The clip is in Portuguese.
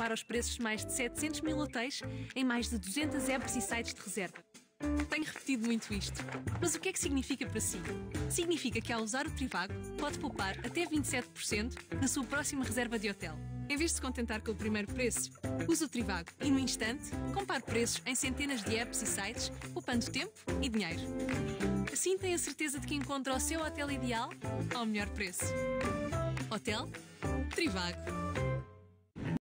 compara os preços de mais de 700 mil hotéis em mais de 200 apps e sites de reserva. Tenho repetido muito isto, mas o que é que significa para si? Significa que ao usar o Trivago, pode poupar até 27% na sua próxima reserva de hotel. Em vez de se contentar com o primeiro preço, use o Trivago e, no instante, compare preços em centenas de apps e sites, poupando tempo e dinheiro. Assim tem a certeza de que encontra o seu hotel ideal ao melhor preço. Hotel Trivago.